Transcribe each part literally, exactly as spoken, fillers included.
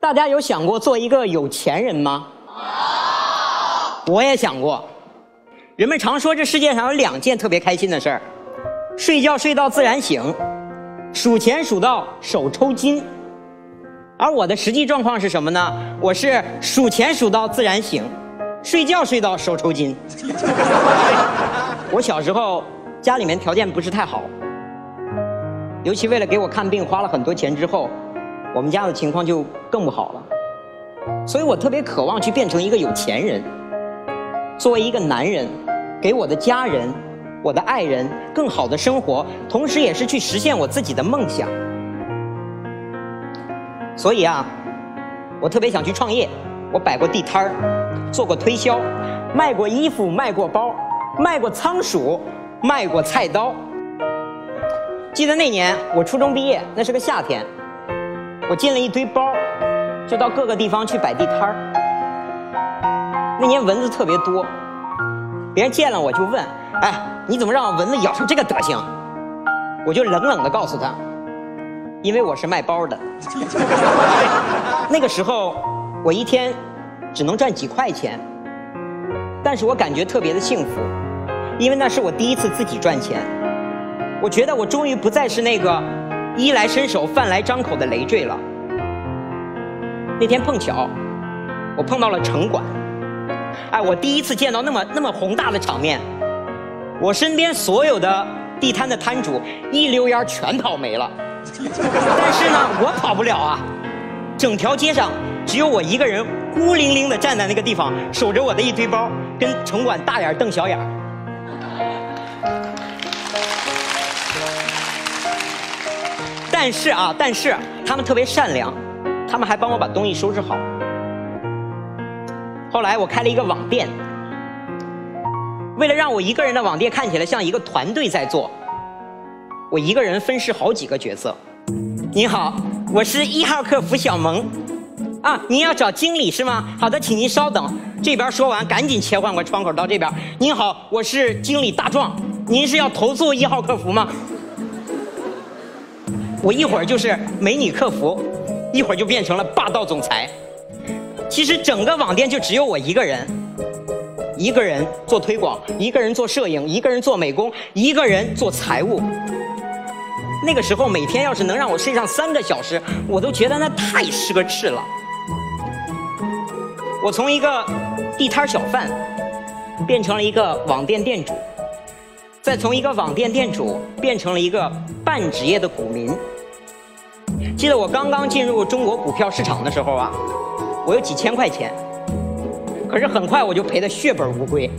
大家有想过做一个有钱人吗？我也想过。人们常说这世界上有两件特别开心的事儿：睡觉睡到自然醒，数钱数到手抽筋。而我的实际状况是什么呢？我是数钱数到自然醒，睡觉睡到手抽筋。我小时候家里面条件不是太好，尤其为了给我看病花了很多钱之后，我们家的情况就更不好了。所以我特别渴望去变成一个有钱人，作为一个男人，给我的家人、我的爱人更好的生活，同时也是去实现我自己的梦想。所以啊，我特别想去创业。我摆过地摊儿，做过推销，卖过衣服，卖过包，卖过仓鼠，卖过菜刀。记得那年我初中毕业，那是个夏天，我进了一堆包，就到各个地方去摆地摊儿。那年蚊子特别多，别人见了我就问：“哎，你怎么让蚊子咬成这个德行？”我就冷冷地告诉他：“因为我是卖包的。”那个时候我一天只能赚几块钱，但是我感觉特别的幸福，因为那是我第一次自己赚钱。我觉得我终于不再是那个衣来伸手饭来张口的累赘了。那天碰巧我碰到了城管，哎，我第一次见到那么那么宏大的场面。我身边所有的地摊的摊主一溜烟全跑没了，但是呢我跑不了啊，整条街上只有我一个人孤零零地站在那个地方，守着我的一堆包，跟城管大眼瞪小眼。但是啊，但是他们特别善良，他们还帮我把东西收拾好。后来我开了一个网店，为了让我一个人的网店看起来像一个团队在做，我一个人分饰好几个角色。您好，我是一号客服小萌。啊，您要找经理是吗？好的，请您稍等。这边说完，赶紧切换个窗口到这边。您好，我是经理大壮，您是要投诉一号客服吗？我一会儿就是美女客服，一会儿就变成了霸道总裁。其实整个网店就只有我一个人，一个人做推广，一个人做摄影，一个人做美工，一个人做财务。那个时候每天要是能让我睡上三个小时，我都觉得那太奢侈了。我从一个地摊小贩变成了一个网店店主，再从一个网店店主变成了一个半职业的股民。记得我刚刚进入中国股票市场的时候啊，我有几千块钱，可是很快我就赔得血本无归。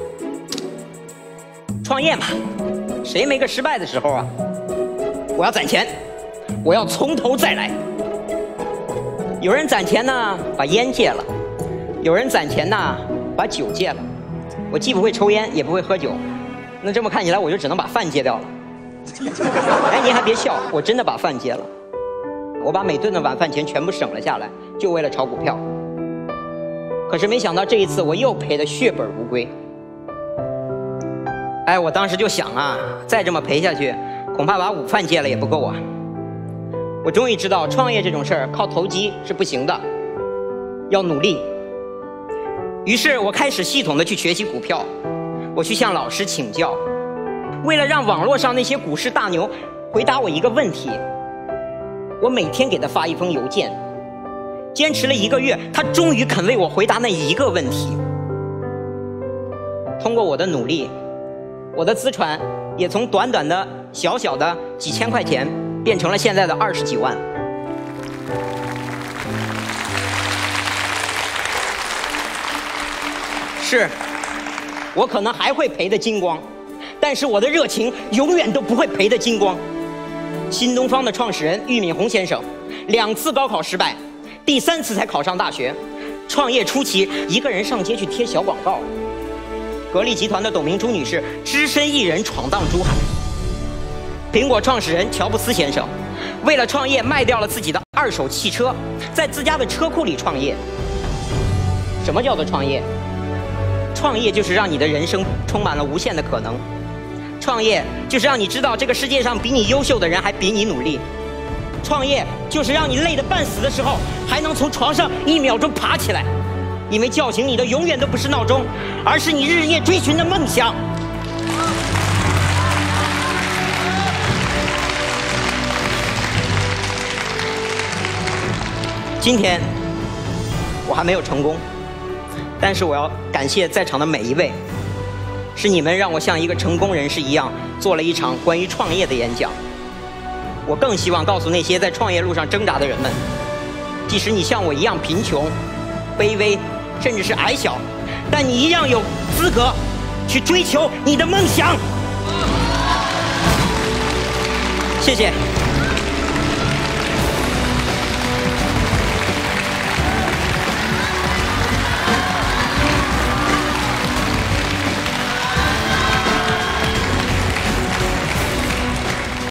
创业嘛，谁没个失败的时候啊？我要攒钱，我要从头再来。有人攒钱呢，把烟戒了；有人攒钱呢，把酒戒了。我既不会抽烟，也不会喝酒，那这么看起来，我就只能把饭戒掉了。哎，您还别笑，我真的把饭戒了。我把每顿的晚饭钱全部省了下来，就为了炒股票。可是没想到这一次我又赔得血本无归。哎，我当时就想啊，再这么赔下去，恐怕把午饭戒了也不够啊。我终于知道创业这种事儿靠投机是不行的，要努力。于是我开始系统的去学习股票，我去向老师请教。为了让网络上那些股市大牛回答我一个问题，我每天给他发一封邮件，坚持了一个月，他终于肯为我回答那一个问题。通过我的努力，我的资产也从短短的小小的几千块钱变成了现在的二十几万。是，我可能还会赔得精光，但是我的热情永远都不会赔得精光。新东方的创始人俞敏洪先生，两次高考失败，第三次才考上大学。创业初期，一个人上街去贴小广告。格力集团的董明珠女士，只身一人闯荡珠海。苹果创始人乔布斯先生，为了创业卖掉了自己的二手汽车，在自家的车库里创业。什么叫做创业？创业就是让你的人生充满了无限的可能。创业就是让你知道这个世界上比你优秀的人还比你努力。 创业就是让你累得半死的时候，还能从床上一秒钟爬起来。因为叫醒你的永远都不是闹钟，而是你日夜追寻的梦想。今天我还没有成功，但是我要感谢在场的每一位，是你们让我像一个成功人士一样做了一场关于创业的演讲。我更希望告诉那些在创业路上挣扎的人们，即使你像我一样贫穷、卑微，甚至是矮小，但你一样有资格去追求你的梦想。谢谢。